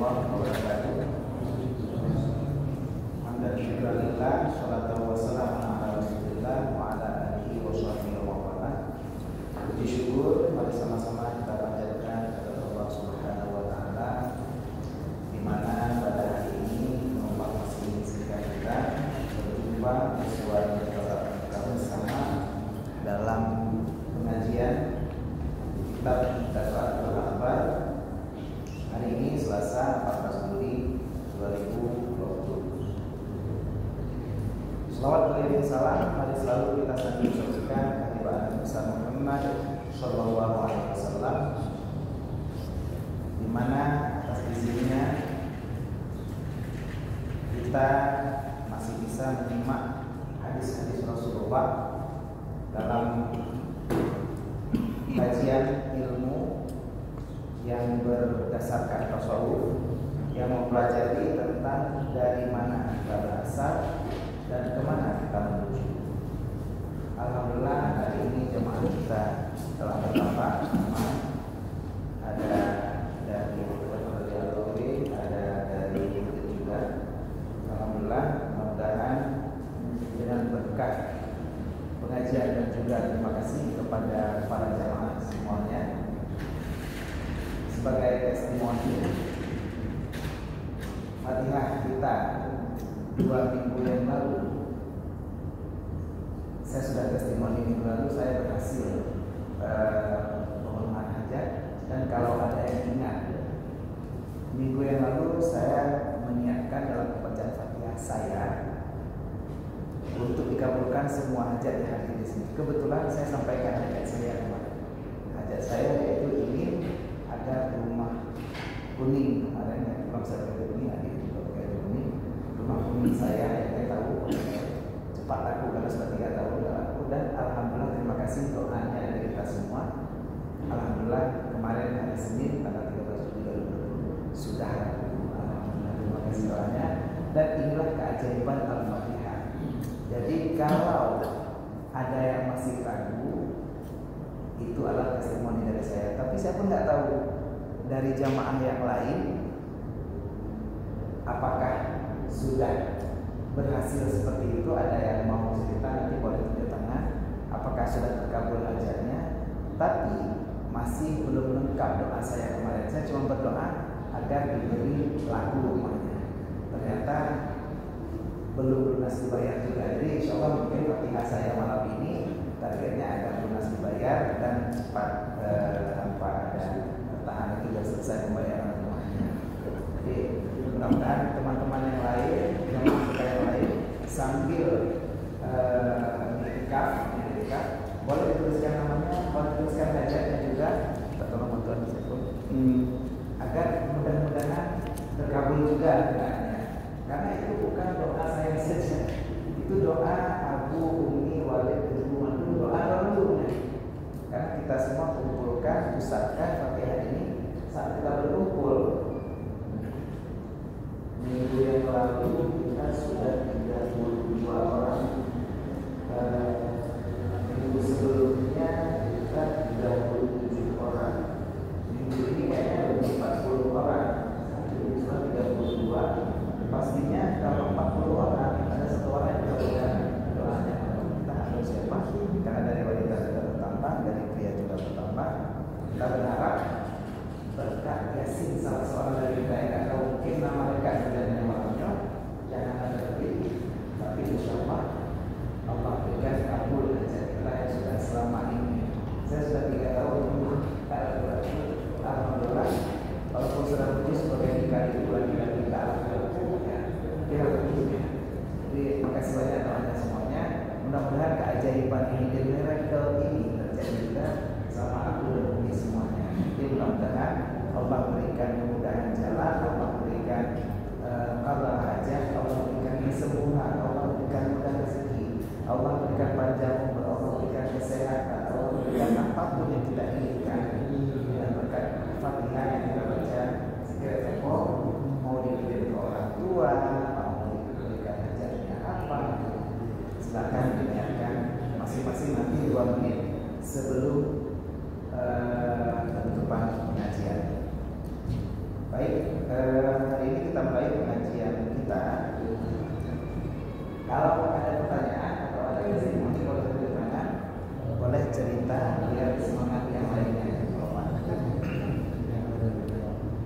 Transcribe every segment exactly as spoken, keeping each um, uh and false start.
warahmatullahi wabarakatuh. Alhamdulillah, sholatu wassalamu ala rasulillah wa ala alihi wa sahbihi wa wala. Puji syukur, mari sama-sama kita panjatkan kepada Allah Subhanahu wa taala, di mana pada hari ini Allah masih mengizinkan kita berjumpa sesuai kita bersama dalam pengajian kitab Tafsirul Akbar. Hari ini Selasa empat belas Juli dua ribu dua puluh. Salawat beriring salam mari selalu kita sampaikan kehadiran besar Muhammad Shallallahu Alaihi Wasallam, di mana atas izinnya kita masih bisa menyimak hadis-hadis Rasulullah dalam kajian ilmu yang berdasarkan tasawuf, yang mempelajari tentang dari mana kita berasal dan kemana kita menuju. Alhamdulillah hari ini jemaah kita telah bertambah. Ada dari Al-Alawi, ada dari itu juga. Alhamdulillah, mudah-mudahan dengan berkat pengajian dan juga terima kasih kepada para jemaah semuanya sebagai testimoni. Marilah kita dua minggu yang lalu, saya sudah testimoni minggu lalu saya berhasil penghormatan hajat, dan kalau ada yang ingat minggu yang lalu saya menyiapkan dalam pembacaan Fatihah saya untuk dikabulkan semua hajat yang hadir di sini. Kebetulan saya sampaikan hajat saya kemarin. Hajat saya yaitu ingin ada rumah kuning kemarin, ya, belum saya pakai kuning, ada di pakai kuning. Rumah kuning saya yang saya tahu cepat laku karena sudah tiga tahun sudah laku, dan alhamdulillah terima kasih doanya dari kita semua. Alhamdulillah kemarin hari Senin tanggal tiga belas Juli sudah laku. Alhamdulillah terima kasih doanya, dan inilah keajaiban Al-Fatihah. Jadi kalau ada yang masih ragu, itu adalah testimoni dari saya. Tapi saya pun nggak tahu dari jamaah yang lain apakah sudah berhasil seperti itu. Ada yang mau cerita, nanti boleh tunjuk tangan. Apakah sudah terkabul hajatnya? Tapi masih belum lengkap doa saya kemarin. Saya cuma berdoa agar diberi laku rumahnya. Ternyata belum lunas dibayar juga. Jadi insya Allah mungkin Fatihah saya malam ini targetnya agar lunas dibayar dan cepat eh, tanpa ada tahanan juga selesai pembayaran rumahnya. Jadi mudah-mudahan teman-teman yang lain, yang kita yang lain sambil menikah, uh, menikah, boleh dituliskan namanya, boleh dituliskan hajatnya juga. Kita tolong bantuan disebut hmm. agar mudah-mudahan terkabul juga doanya. Karena itu bukan doa saya saja, itu doa Abu, Umi, Walid, Ibu, Mandu, doa leluhurnya. Karena kita semua kumpulkan, pusatkan Fatihah ini saat kita berkumpul. Minggu yang lalu kita sudah tiga puluh dua orang. Minggu sebelumnya kita tiga puluh tujuh orang. Minggu ini kayaknya lebih empat puluh orang. Jadi cuma tiga puluh dua. Pastinya kalau empat puluh orang ada satu orang yang berbeda doanya. Kita harus siapa? Karena dari wanita sudah bertambah, dari pria juga bertambah. Kita berharap berkat Yasin salah seorang dari kita yang tidak tahu mungkin nama mereka sudah namanya, jangan ada lebih, tapi insya Allah Allah berikan kabul hajat kita yang sudah selama ini. Saya sudah tiga tahun tak berarti alhamdulillah, walaupun sudah putus sebagai dikali bulan kita kita alhamdulillah ya, ya. Jadi terima kasih banyak teman-teman semuanya. Mudah-mudahan keajaiban ini dan miracle ini terjadi juga sama aku dan Umi semuanya. Jadi mudah-mudahan Allah berikan kemudahan jalan, Allah berikan kabar uh, hajat, Allah berikan kesembuhan, Allah berikan mudah rezeki, Allah berikan panjang umur, Allah berikan kesehatan, Allah berikan apapun yang kita inginkan. Dan berkat Fatihah yang kita baca segera tempo, mau diberi ke orang tua, mau diberikan hajatnya apa, silakan diniatkan masing-masing nanti dua menit sebelum uh, penutupan pengajian. Baik, uh,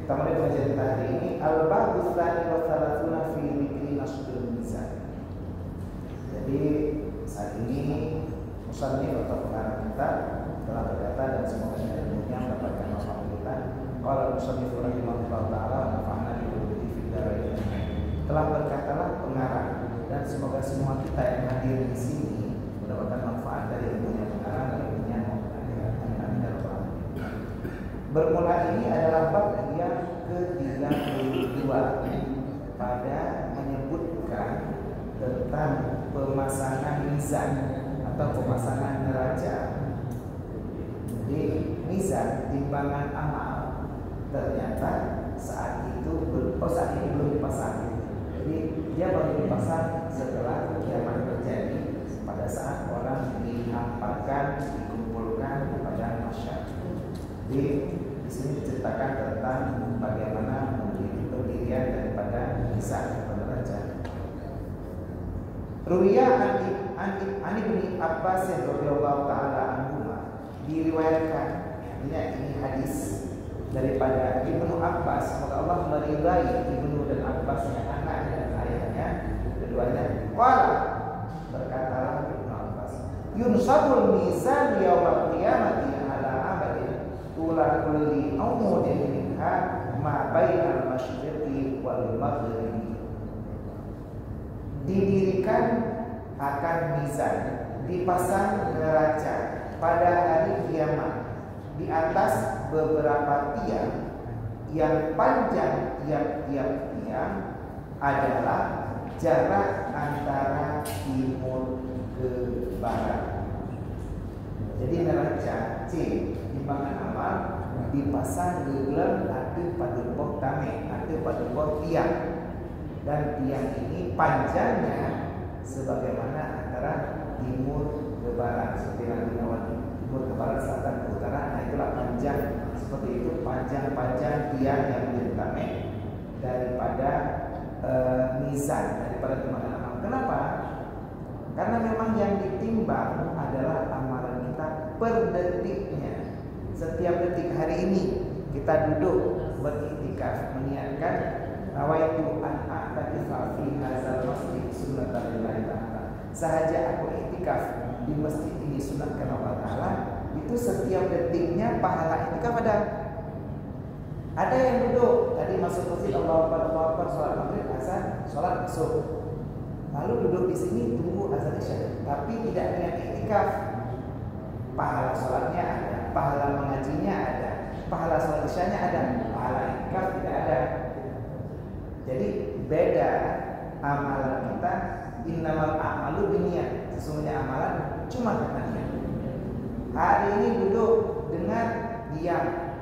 Kita mulai pengajian kita hari ini Al-Ba'du Tsani wa Tsalatsuna fi Dzikri Nashrul Mizan. Jadi saat ini musannif atau pengarang kita telah berkata dan semoga ilmunya mendapatkan manfaat kita. Qala musannif rahimahullah taala nafa'ana bi ulumi fid dharain. Telah berkatalah pengarang dan semoga semua kita yang hadir di sini mendapatkan manfaat dari ilmunya pengarang dan ilmunya akhirat. Amin ya rabbal alamin. Bermula ini adalah bab yang ke tiga puluh dua pada menyebutkan tentang pemasangan mizan atau pemasangan neraca. Jadi mizan timbangan amal ternyata saat itu oh saat ini belum dipasang. Jadi dia baru dipasang setelah kiamat terjadi pada saat orang dihamparkan, dikumpulkan kepada masyarakat. Jadi di sini diceritakan tentang bagaimana pendirian daripada mizan atau neraca. Ruwiya an Ibnu Abbas radhiyallahu taala anhu diriwayatkan ini hadis daripada Ibnu Abbas, semoga Allah meridai Ibnu dan Abbas yang anak dan ayahnya keduanya. Qala berkatalah Ibnu Abbas, yunsabul mizan yaumil qiyamati ala amalin tula kulli umudin minha ma bainal masyriqi wal maghribi. Didirikan akan mizan, dipasang neraca pada hari kiamat di atas beberapa tiang yang panjang tiap-tiap tiang adalah jarak antara timur ke barat. Jadi neraca C timbangan amal dipasang gelang atu padupoh tame atu padupoh tiang, dan tiang ini panjangnya sebagaimana antara timur ke barat seperti nanti timur ke barat, selatan ke utara. Nah itulah panjang seperti itu, panjang-panjang tiang yang ditame daripada e, mizan, daripada timbangan amal. Kenapa? Karena memang yang ditimbang adalah amalan kita per detiknya. Setiap detik hari ini kita duduk beriktikaf meniatkan nawaitu an a'takifa fi hadzal masjid sunnatan lillahi ta'ala. Sahaja aku iktikaf di masjid ini sunat karena Allah Ta'ala, itu setiap detiknya pahala iktikaf ada. Ada yang duduk tadi masuk masjid Allahu Akbar, Allahu Akbar, sholat maghrib, azan, sholat asar, lalu duduk di sini tunggu azan isya, tapi tidak niat iktikaf. Pahala sholatnya ada, pahala mengajinya ada, pahala sholat isyanya ada, pahala iktikaf tidak ada. Jadi beda amalan kita. Innamal a'malu binniyat. Sesungguhnya amalan cuma karena niat. Hari ini duduk dengar diam.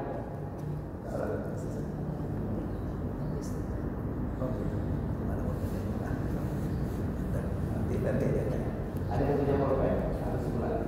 Nanti nanti ada yang punya pulpen harus pulang.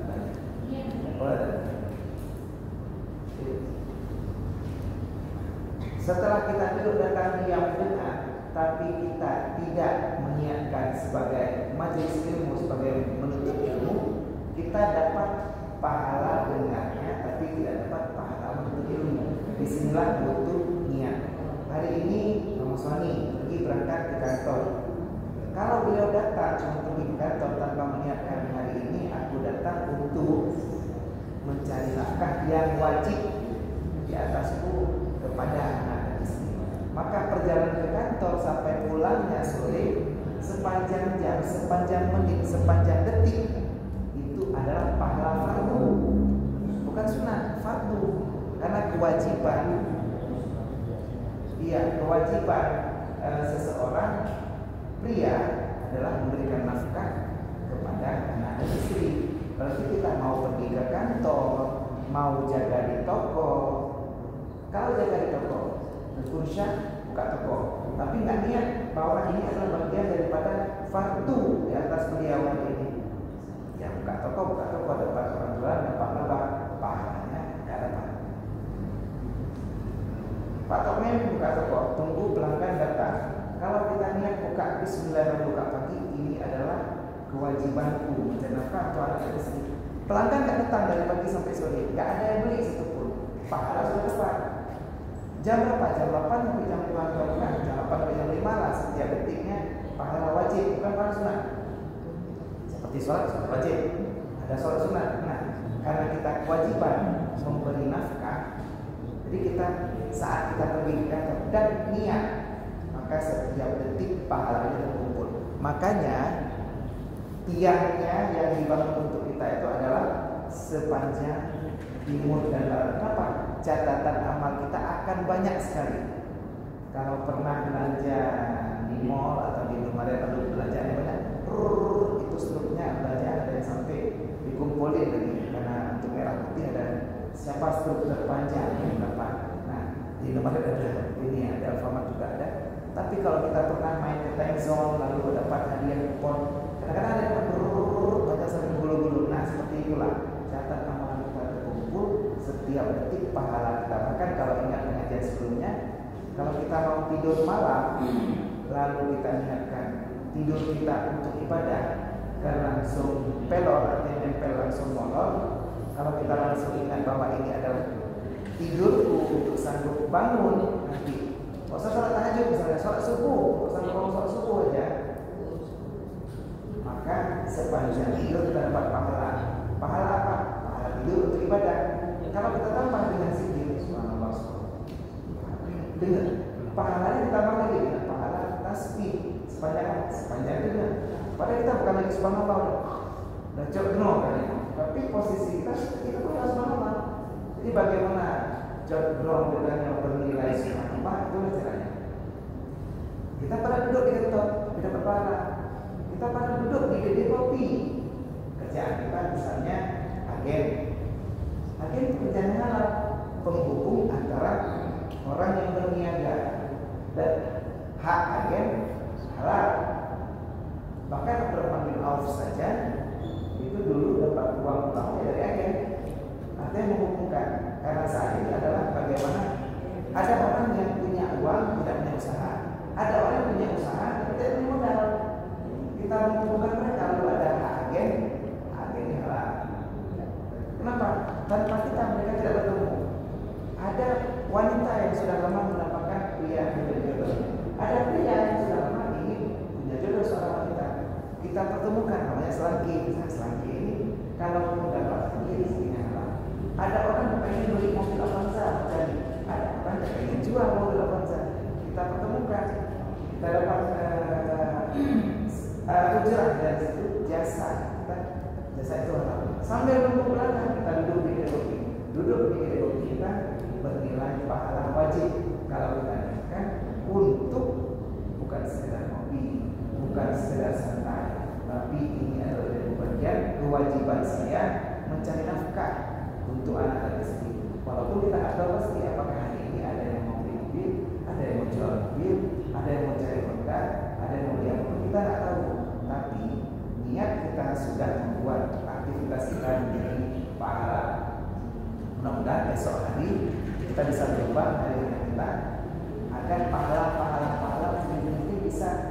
Setelah kita duduk dan kami diam dengar, tapi kita tidak meniatkan sebagai majelis ilmu, sebagai menuntut ilmu, kita dapat pahala dengarnya, tapi tidak dapat pahala menuntut ilmu. Disinilah butuh niat. Hari ini Mas Wani pergi berangkat ke kantor. Kalau beliau datang cuma pergi ke kantor tanpa meniatkan hari ini aku datang untuk mencari nafkah yang wajib di atasku kepada anak istri, maka perjalanan ke kantor sampai pulangnya sore sepanjang jam, sepanjang menit, sepanjang detik itu adalah pahala fardu, bukan sunat, fardu. Karena kewajiban, iya kewajiban e, seseorang pria adalah memberikan nafkah kepada anak dan istri. Berarti kita mau pergi ke kantor, mau jaga di toko. Kalau jaga di toko, berkursyah buka toko, tapi nggak niat bahwa ini adalah bagian daripada fardu di atas beliau ini. Ya buka toko, buka toko dapat orang tua, dapat apa? Pahalanya nggak dapat. Pak Tokmen buka toko, tunggu pelanggan datang. Kalau kita niat buka Bismillah buka pagi, ini adalah kewajibanku mencari nafkah untuk anak istri. Pelanggan nggak datang dari pagi sampai sore, nggak ada yang beli satupun. Pahala sudah dapat. Jam berapa? Jam delapan sampai jam lima, jam delapan sampai jam lima lah setiap detiknya pahala wajib, bukan pahala sunat. Seperti sholat, sholat wajib, ada sholat sunat. Nah, karena kita kewajiban memberi nafkah, jadi kita saat kita pergi ke kantor dan niat, maka setiap detik pahalanya terkumpul. Makanya tiangnya yang dibangun untuk kita itu adalah sepanjang timur dan barat. Kenapa? Catatan amal kita akan banyak sekali. Kalau pernah belanja di mall atau di Indomaret atau belanjaan yang banyak, itu struknya belanja ada yang sampai dikumpulin lagi, karena untuk merah putih ada siapa struk terpanjang yang dapat. Nah, di Indomaret ada ini, ada Alfamart juga ada. Tapi kalau kita pernah main ke time zone lalu dapat hadiah kupon, kadang-kadang ada yang baca sampai bulu-bulu. Nah, seperti itulah catat amalan kita terkumpul setiap detik pahala kita. Bahkan kalau ingat pengajian sebelumnya, kalau kita mau tidur malam lalu kita ingatkan tidur kita untuk ibadah, karena langsung pelor, artinya nempel langsung molor. Kalau kita langsung ingat bahwa ini adalah tidurku untuk sanggup bangun nanti. Kalau usah sholat tahajud, misalnya sholat subuh, kalau usah ngomong sholat subuh aja, maka sepanjang tidur kita dapat pahala. Pahala apa? Pahala tidur untuk ibadah. Kalau kita tambah dengan zikir, subhanallah, dengar, pahalanya ditambah lagi dengan pahala tasbih sepanjang sepanjang dengar. Padahal kita bukan lagi subhanallah, dan cokno kan ya. Tapi posisi kita kita punya subhanallah. Jadi bagaimana cokno dengan bernilai subhanallah, itu caranya. Kita pada duduk di kantor, kita berpahala. Kita pada duduk di kedai kopi. Kerjaan kita misalnya agen. Agen pekerjaannya adalah penghubung antara orang yang berniaga dan hak agen halal. Bahkan Abdurrahman bin Auf saja itu dulu dapat uang utamanya dari agen. Artinya menghubungkan. Karena saat ini adalah bagaimana ada orang yang punya uang tidak punya usaha, ada orang yang punya usaha tapi tidak punya modal. Kita menghubungkan mereka lalu ada hak agen, agen yang halal. Kenapa? Tanpa kita mereka tidak bertemu. Ada wanita yang sudah lama mendapatkan pria yang berjodoh. Ada pria yang sudah lama ingin punya jodoh seorang wanita. Kita pertemukan, namanya selangki. Nah, selangki ini kalau mendapat ini rezekinya halal. Ada orang yang pengen beli mobil Avanza, dan ada orang yang pengen jual mobil Avanza. Kita pertemukan, kita dapat uh, uh, ujrah dari situ jasa. Kita jasa itu halal. Sambil menunggu belakang kita duduk di kedai kopi. Duduk di kedai kopi kita bernilai pahala wajib kalau kita niatkan untuk bukan sekedar kopi, bukan sekedar santai, tapi ini adalah bagian kewajiban saya mencari nafkah untuk anak dan istri. Walaupun kita nggak tahu pasti apakah hari ini ada yang mau beli mobil, ada yang mau jual mobil, ada yang mau cari produk, ada yang mau lihat mobil, kita nggak tahu. Tapi niat kita sudah membuat aktivitas kita menjadi pahala. Mudah-mudahan esok hari kita bisa berubah dari kita agar pahala-pahala-pahala ini bisa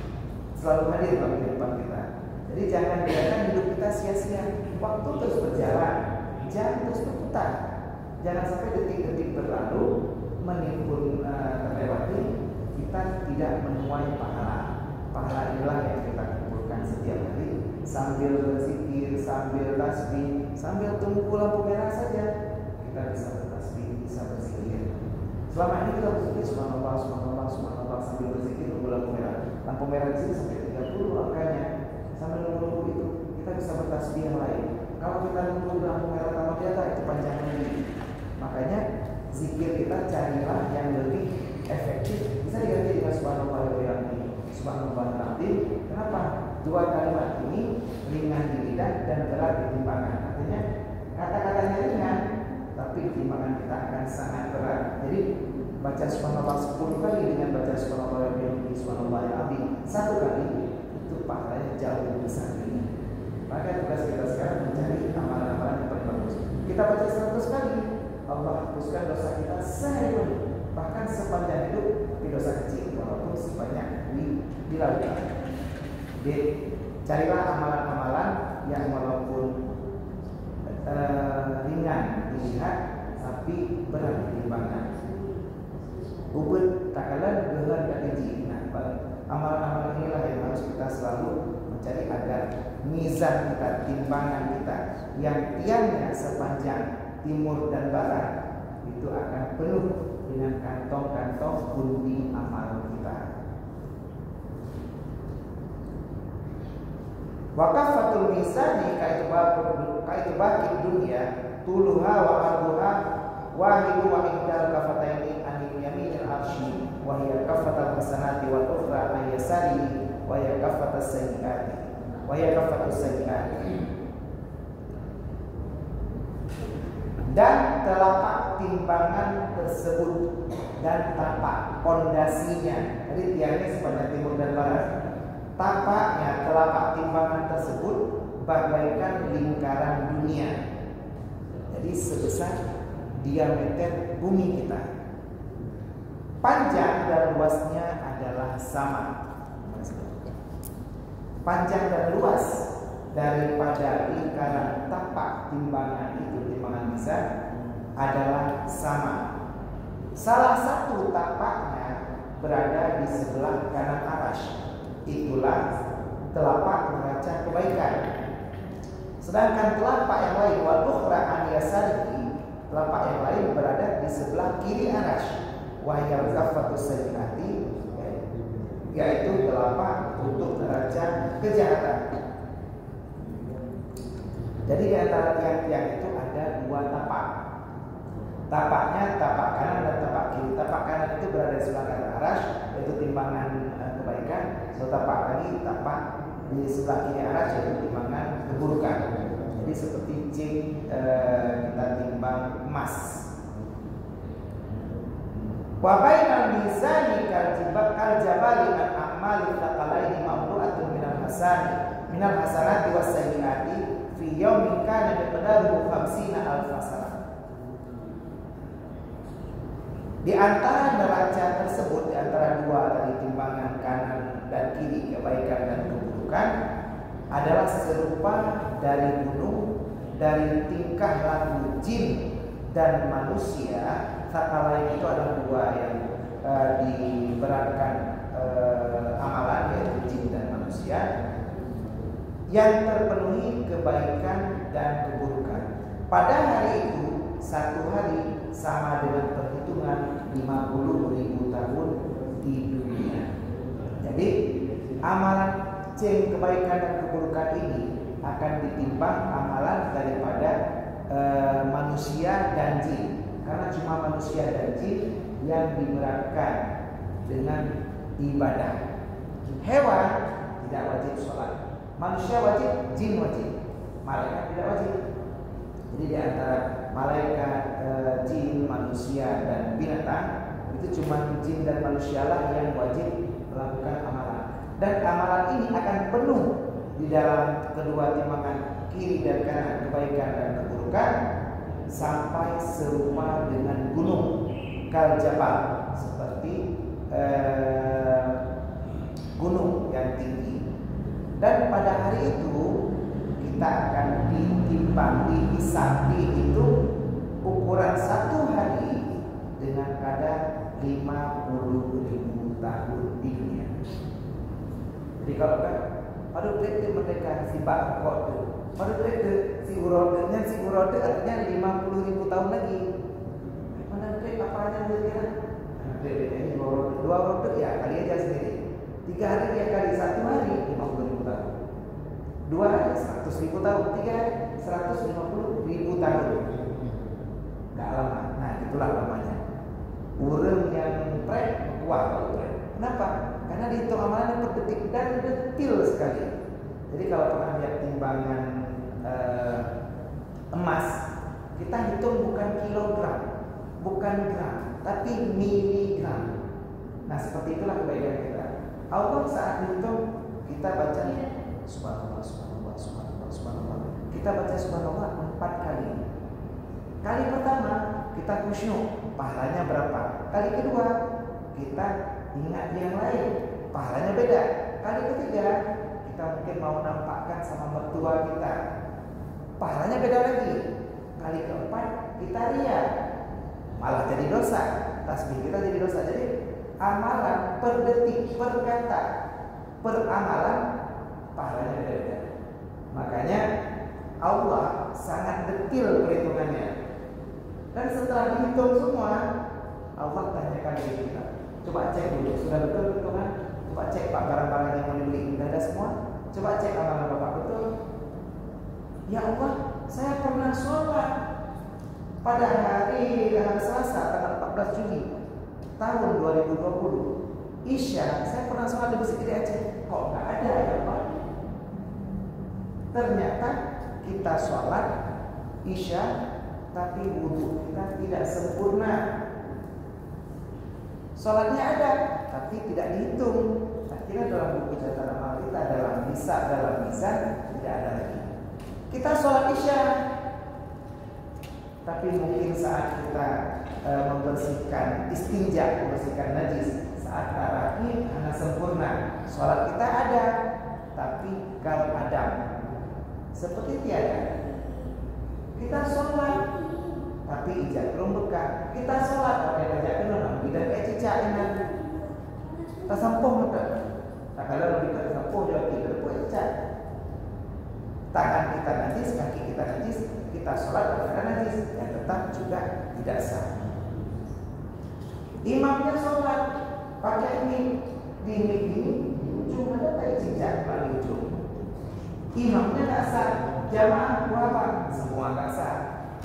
selalu hadir dalam kehidupan kita. Jadi jangan biarkan hidup kita sia-sia. Waktu terus berjalan, jam terus berputar. Jangan sampai detik-detik berlalu menimbun uh, terlewati, kita tidak menuai pahala. Pahala inilah yang kita kumpulkan setiap hari sambil berzikir, sambil tasbih, sambil tunggu lampu merah saja kita bisa bertasbih, bisa berzikir. Selama ini kita berzikir subhanallah, subhanallah, subhanallah sambil berzikir tunggu lampu merah. Lampu merah di sini sampai tiga puluh angkanya. Sambil menunggu itu kita bisa bertasbih yang lain. Kalau kita menunggu lampu merah tambah di atas itu panjang lagi. Makanya zikir kita carilah yang lebih efektif. Bisa diganti dengan subhanallah wa bihamdihi, subhanallah al-azim. Kenapa? Dua kalimat ini ringan di lidah dan berat di timbangan. Artinya kata-katanya ringan, tapi timbangan kita akan sangat berat. Jadi baca subhanallah sepuluh kali dengan baca subhanallah wa bihamdihi, subhanallah al-azim satu kali itu pahalanya jauh lebih besar ini. Maka tugas kita sekarang mencari amalan-amalan yang paling bagus. Kita baca seratus kali, Allah hapuskan dosa kita sehari pun, bahkan sepanjang hidup di dosa kecil walaupun sebanyak di dilakukan. D. Carilah amalan-amalan yang walaupun uh, ringan dilihat tapi berat ditimbangkan. ubud takalan gelar kadiji. Nah, amalan-amalan inilah yang harus kita selalu mencari agar mizan kita, timbangan kita yang tiangnya sepanjang timur dan barat itu akan penuh dengan kantong-kantong pundi amal kita. Waqafatul mizani kaitubaki dunia tuluha wa arduha wahidu wa indal kafataini anil yaminil arsyi wa hiya kafatul hasanati wal ukhra an yasari wa hiya kafatus sayyiati wa hiya kafatus sayyiati. Dan telapak timbangan tersebut dan tapak pondasinya, jadi tiangnya sepanjang timur dan barat, tapaknya telapak timbangan tersebut bagaikan lingkaran dunia, jadi sebesar diameter bumi kita. Panjang dan luasnya adalah sama. Panjang dan luas daripada lingkaran tapak timbangan itu, timbangan mizan, adalah sama. Salah satu tapaknya berada di sebelah kanan arasy, itulah telapak neraca kebaikan. Sedangkan telapak yang lain, wal ukhra an yasarihi, telapak yang lain berada di sebelah kiri arasy, wa hiya kafatus sayyiati, yaitu telapak untuk neraca kejahatan. Jadi di antara tiang-tiang itu ada dua tapak. Tapaknya tapak kanan dan tapak kiri. Tapak kanan itu berada di sebelah kanan arasy, yaitu timbangan e, kebaikan. So tapak lagi tapak di sebelah kiri arasy, yaitu timbangan keburukan. Jadi seperti cing e, kita timbang emas. Wa bainal mizani kal jabali an a'mali taqalaini mamlu'atun minal hasani minal hasanati was sayyiati fi yaumin kana miqdaruhu khamsina alf hasanah. Di antara neraca tersebut, di antara dua tadi timbangan kanan dan kiri, kebaikan dan keburukan, adalah serupa dari gunung, dari tingkah laku jin dan manusia. Sakalain itu adalah dua yang uh, diberatkan uh, amalan, yaitu jin dan manusia, yang terpenuhi kebaikan dan keburukan. Pada hari itu, satu hari sama dengan perhitungan lima puluh ribu tahun di dunia. Jadi amalan ceng kebaikan dan keburukan ini akan ditimbang amalan daripada e, manusia dan jin, karena cuma manusia dan jin yang diberatkan dengan ibadah. Hewan tidak wajib sholat, manusia wajib, jin wajib, malaikat tidak wajib. Jadi di antara malaikat, e, jin, manusia dan binatang itu cuma jin dan manusialah yang wajib melakukan amalan. Dan amalan ini akan penuh di dalam kedua timbangan kiri dan kanan, kebaikan dan keburukan, sampai serupa dengan gunung kal jabal, seperti e, gunung yang tinggi. Dan pada hari itu kita akan ditimbang, dihisab, dihitung ukuran satu hari dengan kadar lima puluh ribu tahun di dunia. Jadi kalau kan pada traktor mereka si bakot tu, pada traktor si urodenya si urode artinya lima puluh ribu tahun lagi. Mana traktor apa aja kira? Traktor ini dua urode, dua urode ya kali aja sendiri. Tiga hari dia kali satu hari lima puluh ribu tahun. Dua hari seratus ribu tahun, tiga hari seratus lima puluh ribu tahun. Gak lama. Nah itulah namanya urang yang trek kuat kalau trek. Kenapa? Karena dihitung amalannya per detik dan detil sekali. Jadi kalau pernah lihat timbangan eh, emas, kita hitung bukan kilogram, bukan gram, tapi miligram. Nah seperti itulah kebaikan kita. Allah saat dihitung kita baca subhanallah, subhanallah, subhanallah, subhanallah. Kita baca subhanallah empat kali. Kali pertama kita khusyuk, pahalanya berapa? Kali kedua kita ingat yang lain, pahalanya beda. Kali ketiga kita mungkin mau nampakkan sama mertua kita, pahalanya beda lagi. Kali keempat kita ria, malah jadi dosa. tasbih kita jadi dosa. Jadi amalan per detik, per kata, per amalan pahalanya beda-beda. Makanya Allah sangat detil perhitungannya. Dan setelah dihitung semua, Allah tanyakan diri kita. Coba cek dulu, sudah betul hitungan? Coba cek Pak, barang-barang yang mau dibeli sudah ada semua? Coba cek amalan Bapak betul. Ya Allah, saya pernah sholat pada hari hari Selasa tanggal empat belas Juli tahun dua ribu dua puluh. Isya, saya pernah sholat di Masjid di Aceh. Kok nggak ada ya Allah? Ternyata kita sholat Isya, tapi wudhu kita tidak sempurna. Sholatnya ada, tapi tidak dihitung. Akhirnya dalam buku catatan amal kita, dalam misa, dalam misa tidak ada lagi. Kita sholat Isya, tapi mungkin saat kita e, membersihkan istinja, membersihkan najis, saat tarawih hanya sempurna. Sholat kita ada, tapi kal adam seperti tiada. Kita sholat, tapi ijak belum bekah. Kita sholat, tapi ijak belum tidak ecicak ini. Tak sampung betul. Tak kalau lebih tak sampung dia tidak boleh ecicak. Tangan kita najis, kaki kita najis, kita sholat kita najis, yang tetap juga tidak sah. Imamnya sholat pakai mik, di mik ini ujung ada tak ecicak paling ujung. Imamnya tak sah, jamaah berapa? Semua tak sah.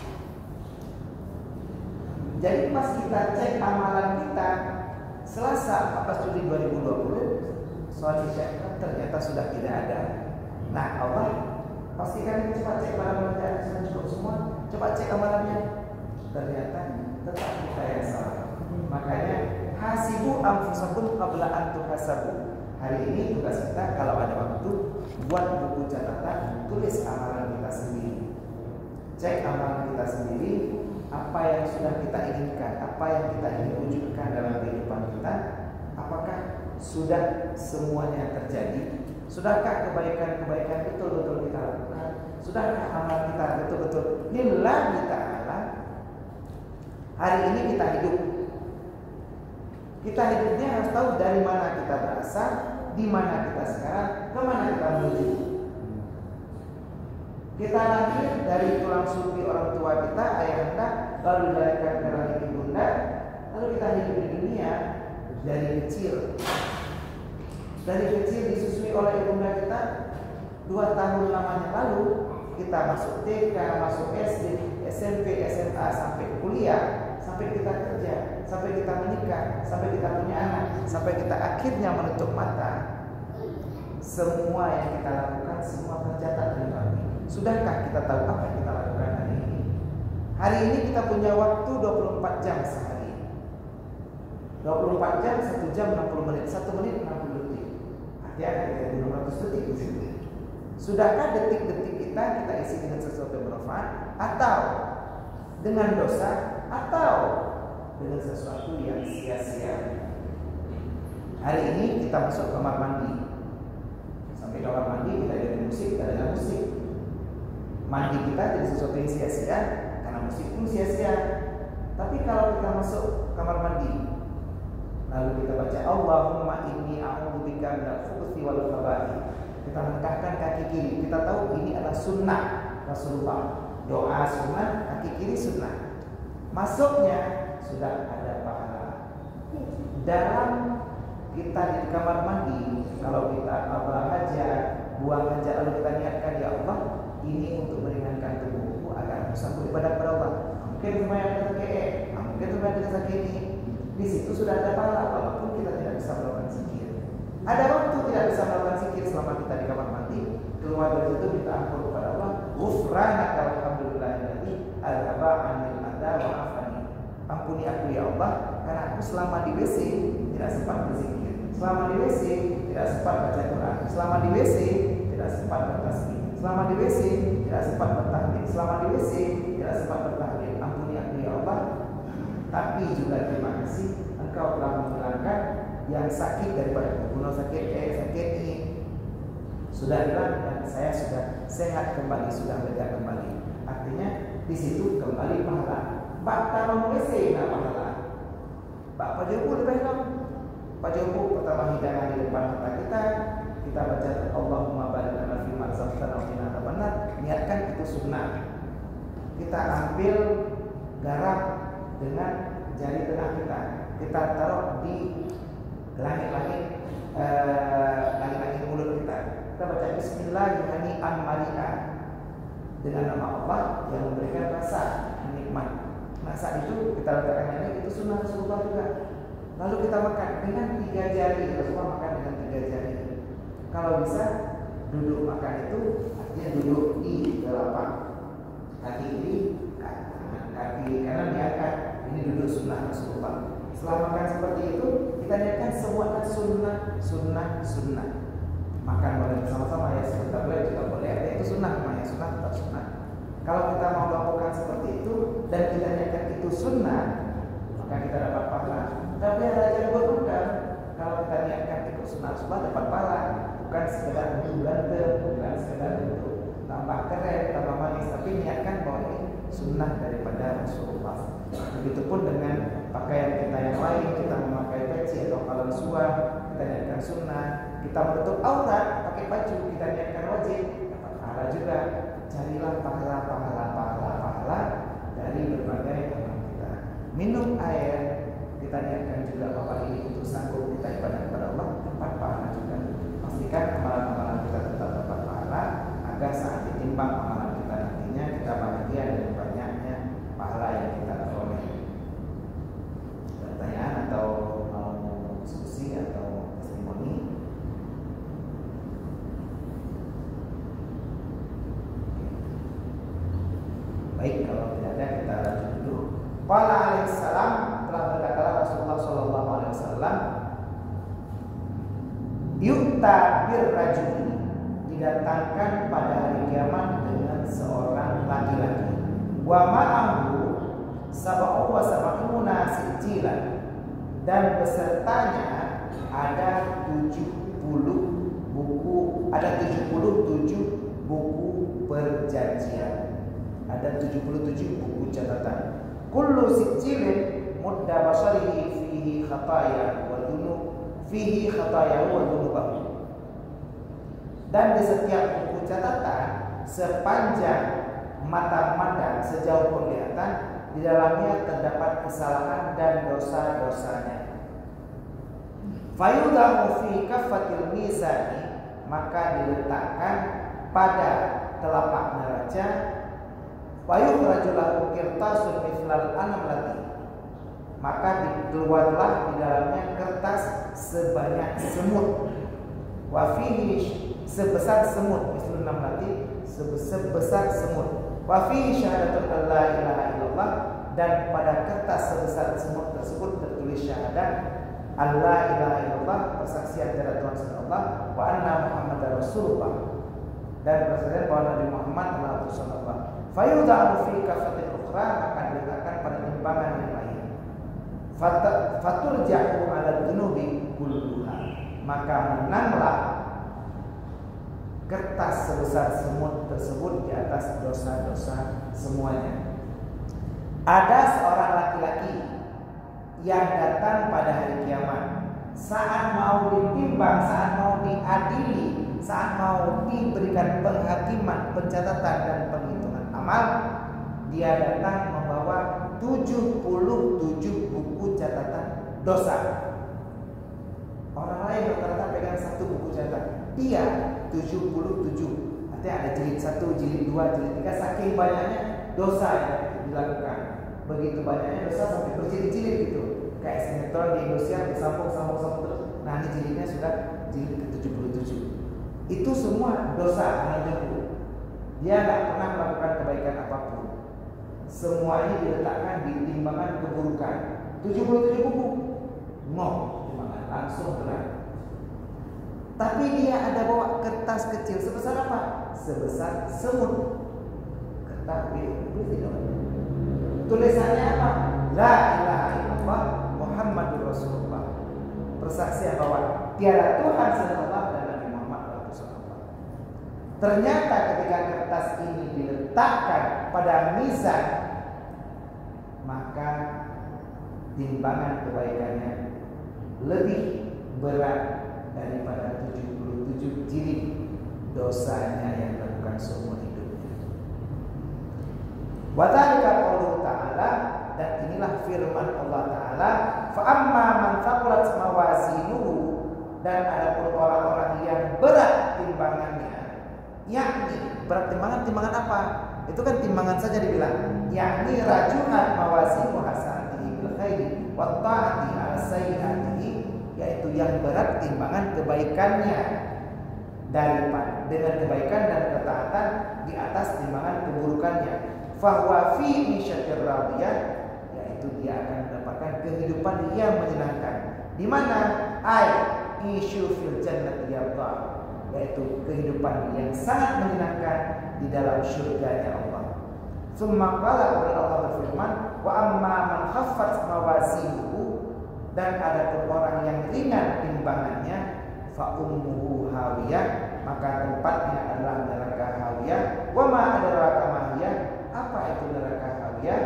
Jadi pas kita cek amalan kita Selasa empat belas Juli dua ribu dua puluh, sholat Isya ternyata sudah tidak ada. Nah Allah pastikan, coba cek amalannya sudah cukup semua, coba cek amalannya, ternyata tetap kita yang salah. Makanya hasibu anfusakum qabla an tuhasabu. Hari ini tugas kita kalau ada waktu buat buku catatan, tulis amalan kita sendiri. Cek amalan kita sendiri, apa yang sudah kita inginkan, apa yang kita ingin wujudkan dalam kehidupan kita, apakah sudah semuanya terjadi? Sudahkah kebaikan-kebaikan betul-betul kita lakukan? Sudahkah amalan kita betul-betul lillahi ta'ala? Hari ini kita hidup. Kita hidupnya harus tahu dari mana kita berasal, di mana kita sekarang, kemana kita menuju. Kita lahir dari tulang sulbi orang tua kita, ayahanda, lalu dilahirkan ke rahim ibunda, lalu kita hidup di dunia dari kecil. Dari kecil disusui oleh ibunda kita, dua tahun lamanya lalu kita masuk T K, masuk S D, S M P, S M A, sampai kuliah, sampai kita kerja, sampai kita menikah, sampai kita punya anak, sampai kita akhirnya menutup mata. Semua yang kita lakukan, semua tercatat di hati. Sudahkah kita tahu apa yang kita lakukan hari ini? Hari ini kita punya waktu dua puluh empat jam sehari. dua puluh empat jam, satu jam enam puluh menit, satu menit enam puluh detik. Hati-hati ada enam ratus detik di sini. Sudahkah detik-detik kita kita isi dengan sesuatu yang bermanfaat, atau dengan dosa, atau dengan sesuatu yang sia-sia? Hari ini kita masuk kamar mandi. Sampai kamar mandi kita dengar musik, kita dengar musik. Mandi kita jadi sesuatu yang sia-sia karena musik pun sia-sia. Tapi kalau kita masuk kamar mandi, lalu kita baca Allahumma inni a'udzubika minal khubuthi wal khaba'ith, kita mengangkatkan kaki kiri, kita tahu ini adalah sunnah Rasulullah. Doa sunnah, kaki kiri sunnah. Masuknya sudah ada pahala. Dalam kita di kamar mandi, kalau kita abah hajat, buang hajat, lalu kita niatkan, ya Allah, ini untuk meringankan tubuhku agar bisa beribadah kepada Allah. Mungkin lumayan terkeke, mungkin lumayan kita sakiti. Di situ sudah ada pahala, walaupun kita tidak bisa melakukan zikir. Ada waktu tidak bisa melakukan zikir selama kita di kamar mandi. Keluar dari itu minta ampun kepada Allah. Ghufranaka walhamdulillahilladzi adhaba 'anil adha wa 'afani. Ampuni aku ya Allah, karena aku selama di W C tidak sempat berzikir. Selama di W C tidak sempat baca Quran. Selama di W C tidak sempat bertasbih. Selama di W C tidak sempat bertahlil. Selama di W C tidak sempat bertahlil. Ampuni aku ya Allah. Tapi juga terima kasih Engkau telah menghilangkan yang sakit daripada gunung sakit eh sakit ini sudah hilang dan saya sudah sehat kembali, sudah lega kembali. Artinya di situ kembali pahala. Bak taruh W C nggak pahala. Pak Pak Jokowi lebih dong. Pak Jokowi pertama hidangan di depan mata kita, kita baca Allahumma barik lana fi ma razaqtana wa qina adzabannar, niatkan itu sunnah. Kita ambil garam dengan jari tengah kita, kita taruh di langit-langit eh, langit-langit mulut kita. Kita baca Bismillahirrahmanirrahim mari'a dengan nama Allah yang memberikan rasa nikmat. Nah saat itu kita letakkan ini, itu sunnah Rasulullah juga. Lalu kita makan dengan tiga jari. Rasulullah makan dengan tiga jari. Kalau bisa duduk makan itu artinya duduk di telapak kaki kiri, kaki kanan diangkat. Ini duduk sunnah Rasulullah. Setelah makan seperti itu, kita niatkan semuanya sunnah, sunnah, sunnah. Makan boleh bersama-sama ya, sebentar boleh juga boleh. Itu sunnah, namanya sunnah tetap sunnah. Kalau kita mau melakukan seperti itu dan kita niatkan itu sunnah, maka kita dapat pahala. Tapi ada yang berbeda. Kalau kita niatkan ikut sunnah Rasulullah dapat pahala, bukan sekedar untuk ganteng, bukan sekedar untuk tambah keren, tambah manis, tapi niatkan bahwa ini sunnah daripada Rasulullah. Begitupun dengan pakaian kita yang lain, kita memakai peci atau kalansuwa, kita niatkan sunnah. Kita menutup aurat pakai baju, kita niatkan wajib, dapat pahala juga. Carilah pahala, pahala, pahala, pahala dari berbagai amal kita. Minum air, kita niatkan juga bahwa ini untuk sanggup kita ibadah kepada Allah, dapat pahala juga. Pastikan amalan-amalan kita tetap dapat pahala, agar saat ditimbang amalan kita nantinya kita bahagia dengan banyaknya pahala yang kita peroleh. Pertanyaan atau mau diskusi atau testimoni? Baik, kalau tidak ada kita lanjut dulu. Qala alaihissalam, telah berkata Rasulullah sallallahu alaihi wasallam, yu'ta bir rajuli, didatangkan pada hari kiamat dengan seorang laki-laki, wa ma'ahu sab'u wa sab'una sijjilan, dan besertanya ada tujuh puluh buku, ada tujuh puluh tujuh buku perjanjian. Ada tujuh puluh tujuh buku catatan. Kullu sijilin mudda basarihi fihi khataya wa dhunub fihi khataya wa dhunubahu. Dan di setiap buku catatan, sepanjang mata memandang, sejauh penglihatan, di dalamnya terdapat kesalahan dan dosa-dosanya. Fayudahu fi kaffatil mizani, maka diletakkan pada telapak neraca. Wayuh rajulahu kirtasun mithlal anamlati, maka dikeluarlah di dalamnya kertas sebanyak semut. Wafihi sebesar semut, mithlal anamlati sebesar semut. Wafihi syahadatun alla ilaha illallah, dan pada kertas sebesar semut tersebut tertulis syahadat alla ilaha illallah, persaksian tiada Tuhan selain Allah, wa anna Muhammadar Rasulullah, dan persaksian bahwa Nabi Muhammad adalah utusan Allah. Fayudahu fi kafatil ukhra, maka diletakkan pada timbangan yang lain. Faturja'u ala dunubi kulluha, maka menanglah kertas sebesar semut tersebut di atas dosa-dosa semuanya. Ada seorang laki-laki yang datang pada hari kiamat, saat mau ditimbang, saat mau diadili, saat mau diberikan penghakiman, pencatatan dan penghitungan amal, dia datang membawa tujuh puluh tujuh buku catatan dosa. Orang lain rata-rata pegang satu buku catatan, dia tujuh puluh tujuh. Artinya ada jilid satu, jilid dua, jilid tiga, saking banyaknya dosa yang dilakukan. Begitu banyaknya dosa sampai berjilid-jilid gitu. Kayak sinetron di Indonesia bersambung-sambung-sambung terus. Nah ini jilidnya sudah jilid ke tujuh puluh tujuh. Itu semua dosa menunjukkan dia tidak pernah melakukan kebaikan apapun. Semua ini diletakkan di timbangan keburukan. tujuh puluh tujuh buku, no timbangan, langsung berat. Tapi dia ada bawa kertas kecil sebesar apa? Sebesar semut. Kertas itu tulisannya apa? La ilaha illallah Muhammadur Rasulullah. Persaksian bahwa tiada Tuhan selain Allah dan Nabi Muhammad Rasulullah. Ternyata ketika kertas ini diletakkan pada mizan, maka timbangan kebaikannya lebih berat daripada tujuh puluh tujuh jilid dosanya yang dilakukan seumur hidupnya. Wa dzalika qauluhu ta'ala, dan inilah firman Allah Ta'ala, fa amma man thaqulat mawazinuhu, dan adapun orang-orang yang berat timbangannya, yakni berat timbangan timbangan apa? Itu kan timbangan saja dibilang, yakni rajuhan mawazinu hasanatihi bil khairi wa ta'ati ala sayyi'atihi, yaitu yang berat timbangan kebaikannya daripada dengan kebaikan dan ketaatan di atas timbangan keburukannya. Fahuwa fi isyatir radiyah, yaitu dia akan mendapatkan kehidupan yang menyenangkan. Di mana? Ai isyu fil jannati yarda, yaitu kehidupan yang sangat menyenangkan di dalam surganya Allah. Tsumma qala, Allah berfirman, wa amma man khaffat mawazinuhu, dan ada orang yang ringan timbangannya, fa ummuhu hawiyah, maka tempatnya adalah neraka hawiyah. Wa ma adraka ma hiya, apa itu neraka hawiyah?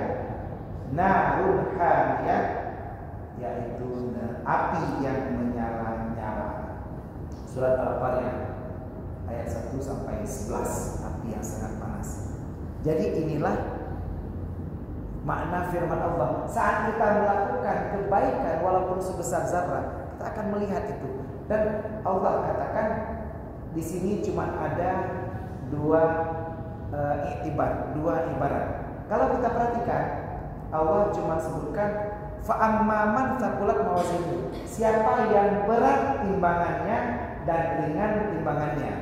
Narun hamiyah, yaitu api yang menyala-nyala. Surat Al-Qari'ah ayat satu sampai sebelas, api yang sangat panas. Jadi inilah makna firman Allah. Saat kita melakukan kebaikan walaupun sebesar zarah, kita akan melihat itu. Dan Allah katakan di sini cuma ada dua uh, iktibar, dua ibarat. Kalau kita perhatikan, Allah cuma sebutkan fa amman thaqulat mawazinuhu, siapa yang berat timbangannya dan ringan timbangannya.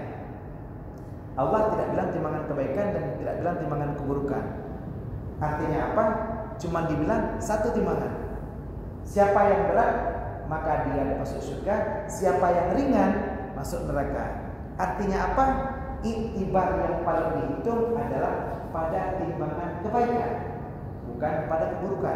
Allah tidak bilang timbangan kebaikan dan tidak bilang timbangan keburukan. Artinya apa? Cuma dibilang satu timbangan. Siapa yang berat maka dia masuk surga, siapa yang ringan masuk neraka. Artinya apa? Iktibar yang paling dihitung adalah pada timbangan kebaikan, bukan pada keburukan.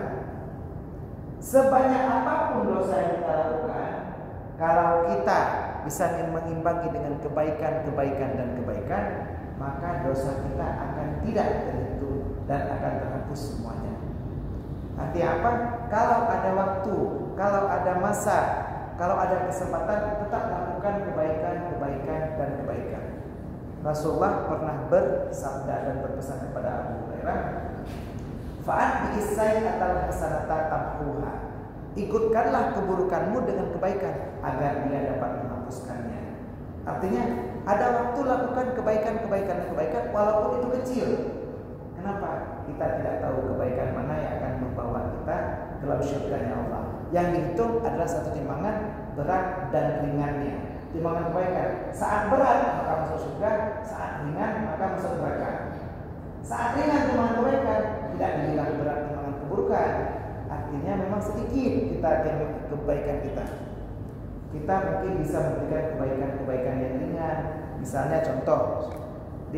Sebanyak apapun dosa yang kita lakukan, kalau kita bisa mengimbangi dengan kebaikan-kebaikan dan kebaikan, maka dosa kita akan tidak terhitung dan akan terhapus semuanya. Artinya apa? Kalau ada waktu, kalau ada masa, kalau ada kesempatan, tetap lakukan kebaikan-kebaikan dan kebaikan. Rasulullah pernah bersabda dan berpesan kepada Abu Hurairah, fa'at bi'isai atal hasanata tamhuha, ikutkanlah keburukanmu dengan kebaikan agar dia dapat menghapuskannya. Artinya ada waktu lakukan kebaikan-kebaikan dan kebaikan walaupun itu kecil. Kenapa? Kita tidak tahu kebaikan mana yang akan membawa kita ke dalam surganya Allah. Yang dihitung adalah satu timbangan berat dan ringannya. Timbangan kebaikan, saat berat maka masuk surga, saat ringan maka masuk neraka. Saat ringan timbangan kebaikan, tidak dibilang berat timbangan keburukan. Artinya memang sedikit kita kebaikan kita. Kita mungkin bisa memberikan kebaikan-kebaikan yang ringan. Misalnya contoh, di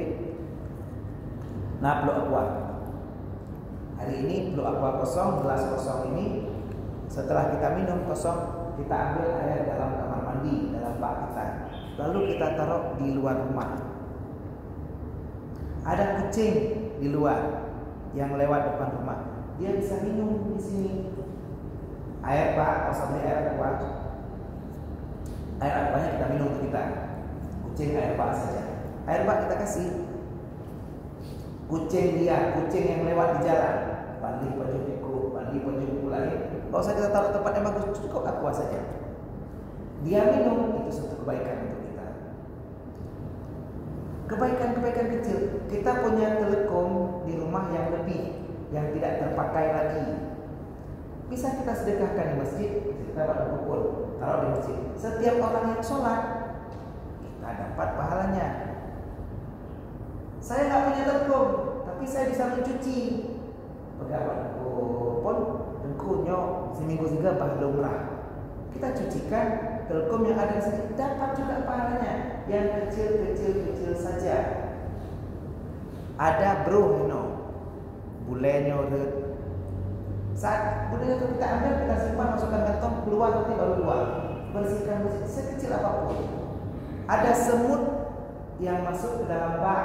nah blok aqua. Hari ini blok aqua kosong, gelas kosong ini setelah kita minum kosong, kita ambil air dalam kamar mandi, dalam bak kita. Lalu kita taruh di luar rumah. Ada kucing di luar yang lewat depan rumah. Dia bisa minum di sini. Air bak, kalau beli air aqua, air aquanya kita minum untuk kita. Kucing air bak saja. Air bak kita kasih. Kucing dia, kucing yang lewat di jalan, balik baju piku, balik baju piku lain. Kalau usah kita taruh tempat yang bagus, cukup aqua saja. Dia minum, itu satu kebaikan untuk kita. Kebaikan-kebaikan kecil. Kita punya telekom di rumah yang lebih, yang tidak terpakai lagi, bisa kita sedekahkan di masjid. Kita pada pukul taruh di masjid. Setiap orang yang sholat kita dapat pahalanya. Saya nggak punya telekom, tapi saya bisa mencuci. Pegawai pun dengkunya seminggu tiga pahala umrah. Kita cucikan telekom yang ada di sini, dapat juga pahalanya. Yang kecil-kecil-kecil saja. Ada bro, you know, bulannya udah. Saat budaya itu kita ambil, kita simpan, masukkan kantong, keluar nanti baru keluar. Bersihkan bersih, sekecil apapun. Ada semut yang masuk ke dalam bak,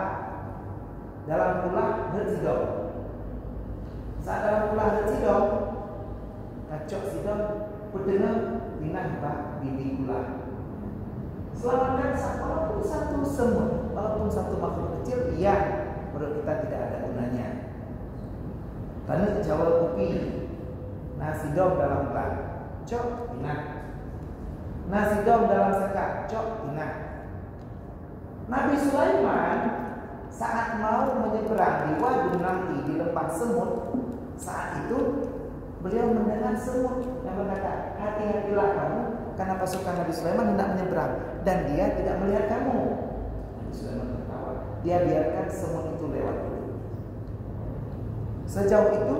dalam tulah bercidong. Saat dalam tulah bercidong, ngacok sidom pedenang pinah bak bibi gula. Selamatkan walaupun satu semut, walaupun satu makhluk kecil, iya, menurut kita tidak ada gunanya. Karena Jawa kopi, nasi dom dalam gelas, cok pinah. Nasi dom dalam sekat, cok pinah. Nabi Sulaiman saat mau menyeberang di waduk nanti di lembah semut, saat itu beliau mendengar semut yang berkata, hati-hatilah kamu, karena pasukan Nabi Sulaiman hendak menyeberang dan dia tidak melihat kamu. Nabi Sulaiman tertawa. Dia biarkan semut itu lewat dulu. Sejauh itu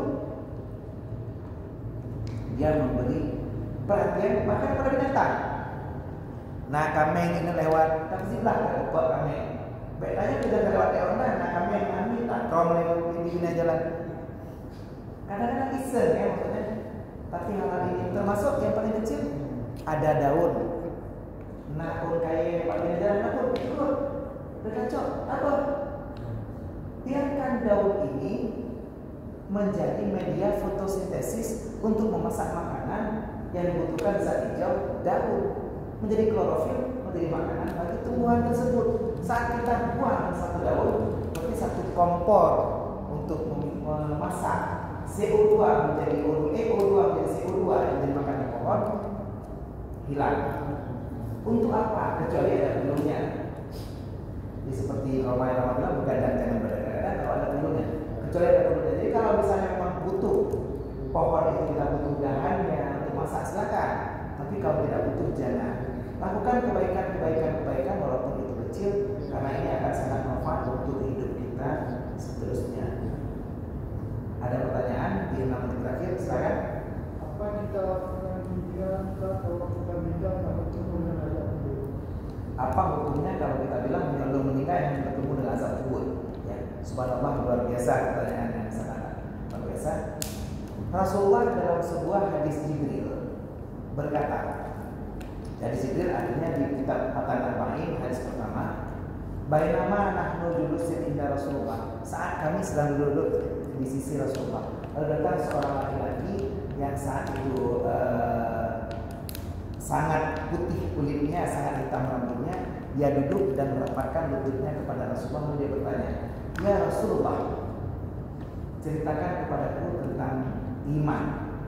dia memberi perhatian bahkan pada binatang. Nah, kameng ini lewat, tak sebelah kan buat kameng. Baiknya kita lewat lewat nah kameng kami tak trom lewat di sini jalan. Kadang-kadang iseng ya maksudnya. Tapi hal ini termasuk yang paling kecil ada daun. Nah, pun kayak pakai jalan aku ikut. Berkacau apa? Biarkan daun ini menjadi media fotosintesis untuk memasak makanan yang dibutuhkan zat hijau daun. Menjadi klorofil, menjadi makanan bagi tumbuhan tersebut. Saat kita buang satu daun, berarti satu kompor untuk memasak C O dua menjadi O dua, E O dua menjadi C O dua yang menjadi makanan pohon hilang. Untuk apa? Kecuali ada bulunya. Jadi seperti Roma yang bilang begadang jangan bergadang kalau ada bulunya. Kecuali ada bulunya. Jadi kalau misalnya memang butuh pohon itu kita butuh dahannya untuk masak silakan. Tapi kalau tidak butuh jangan. Lakukan kebaikan-kebaikan-kebaikan walaupun itu kecil, karena ini akan sangat manfaat untuk hidup kita seterusnya. Ada pertanyaan di enam menit terakhir, silakan. Apa kita akan bilang kalau kita bilang tak bertemu dengan azab kubur? Apa hukumnya kalau kita bilang menyelum meninggal yang bertemu dengan azab kubur? Ya, subhanallah, luar biasa pertanyaan yang sangat luar biasa. Rasulullah dalam sebuah hadis Jibril berkata, hadis Jibril artinya di kitab Matan Arba'in hadis pertama, bainama nahnu julusin inda Rasulullah, saat kami sedang duduk di sisi Rasulullah, lalu datang seorang laki-laki yang saat itu uh, sangat putih kulitnya, sangat hitam rambutnya. Dia duduk dan merapatkan lututnya kepada Rasulullah, lalu dia bertanya, ya Rasulullah, ceritakan kepadaku tentang iman.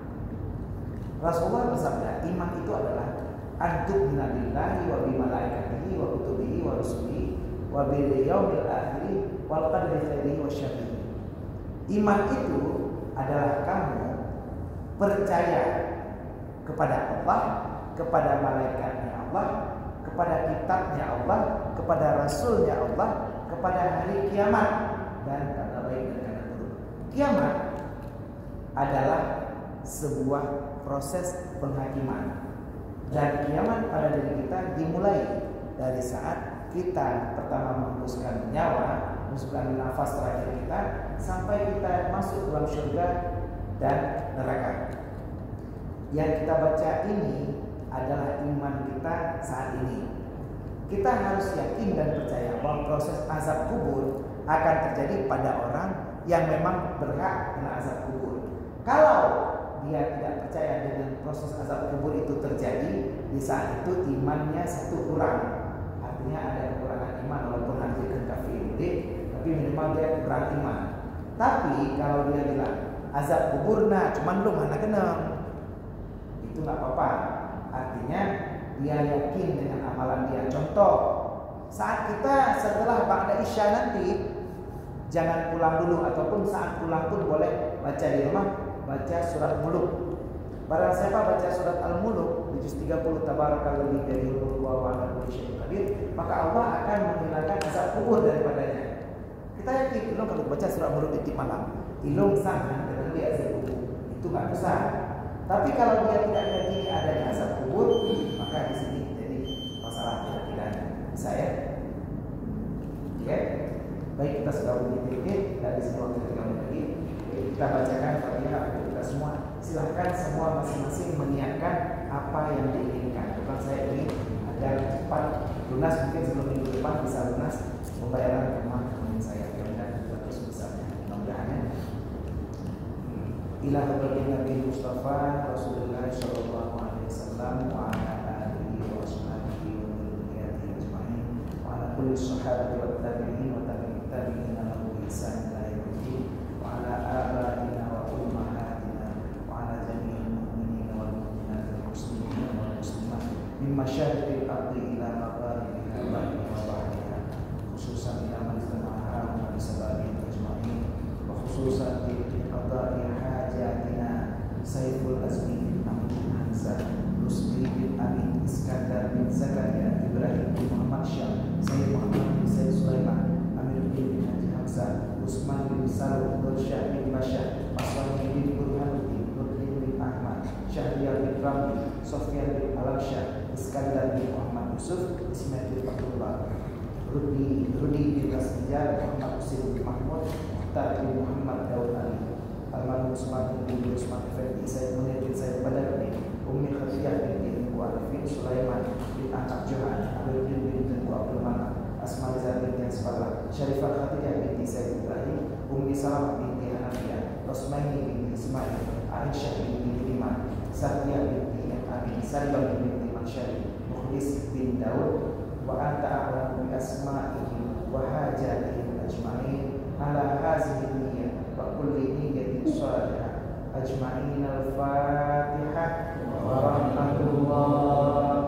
Rasulullah bersabda, iman itu adalah antuk minabillahi wa bimalaikatihi wa kutubihi wa rusulihi wa bil yaumil akhir wal qadri khairihi wa syarrihi. Iman itu adalah kamu percaya kepada Allah, kepada malaikatnya Allah, kepada kitabnya Allah, kepada rasulnya Allah, kepada hari kiamat dan kata baik dan kata buruk. Kiamat adalah sebuah proses penghakiman. Dan kiamat pada diri kita dimulai dari saat kita pertama menghembuskan nyawa, menghembuskan nafas terakhir kita, sampai kita masuk dalam surga dan neraka. Yang kita baca ini adalah iman kita saat ini. Kita harus yakin dan percaya bahwa proses azab kubur akan terjadi pada orang yang memang berhak kena azab kubur. Kalau dia tidak percaya dengan proses azab kubur itu terjadi, di saat itu imannya satu kurang. Artinya ada kekurangan iman, walaupun nanti kan kafir, tapi minimal dia kurang iman. Tapi kalau dia bilang azab kubur nah cuman lu mana kena, itu nggak apa-apa. Artinya dia yakin dengan amalan dia. Contoh, saat kita setelah ba'da isya nanti jangan pulang dulu, ataupun saat pulang pun boleh baca di rumah, baca surat Muluk. Barang siapa baca surat Al-Muluk di juz tiga puluh, tabarakalladzi biyadihi wa ala kulli syai'in qadir, maka Allah akan menghilangkan azab kubur daripadanya. Kita yakin ilung kalau baca surat Muluk di tiap malam, ilung sama dengan dia azab kubur. Itu enggak besar. Tapi kalau dia tidak yakini adanya azab kubur, maka di sini jadi masalah keyakinan. Bisa ya? Oke. Baik, kita sudah begitu dari semua kita lagi. Kita bacakan Fatihah untuk kita semua. Silahkan semua masing-masing menyiapkan apa yang diinginkan. Bukan saya ingin agar cepat lunas, mungkin sebelum minggu depan bisa lunas pembayaran rumah teman saya. Mudah-mudahan kita terus bisa. Mudah-mudahan ya. ila hadratin Nabi Mustafa Rasulullah sallallahu alaihi wasallam wa ala alihi wa ashabihi wa dzurriyyatihi ajma'in wa ala kulli sahabati wat tabi'in wa tabi'in tabi'in lahum bi ihsan ila yaumil wa ala abaina wa ummahatina wa ala jami'il mu'minina wal mu'minat wal muslimin wal muslimat min masyariqil ardi ila magharibiha wa bahriha khususan ila man istama'a wa bisababihi ajma'in wa khususan di qada'i hajatina Saiful Azmi bin Amr bin Hamzah Rusdi bin Amin Iskandar bin Zakaria Ibrahim bin Muhammad Syah Sayyid Muhammad bin Sayyid Sulaiman Amir bin Haji Hamzah Usman bin Saluh Nursyah bin Basyah Maswani bin Burhanuddin Nurdin bin Ahmad Syahriar bin Ramli Sofyan bin Alamsyah Iskandar bin Muhammad Yusuf Ismail bin Abdullah Rudi Rudi bin Rasmijar Muhammad Husin bin Mahmud Muhtar bin Muhammad Daud Ali Almarhum Usman bin Usman Effendi Sayyid Munir bin Sayyid Badar bin Ummi Khadijah bin Ibu Arifin Sulaiman bin Ahmad Johan Aluddin bin Tengku Abdul Manaf Asma Rizal bin Yansfallah Syarifah Khadijah bin Sayyid Ibrahim Ummi Salam bin Hanafiyah Rosmaini bin Ismail Aisyah bin Iman Satya bin Amin Salim bin Iman Syarif Mukhlis bin Daud wa anta a'lamu bi asma'ihi wa hajatihim ajma'in ala hazihi niyyah wa kulli niyyatin salihah ajma'in al-fatihah wa rahmatullah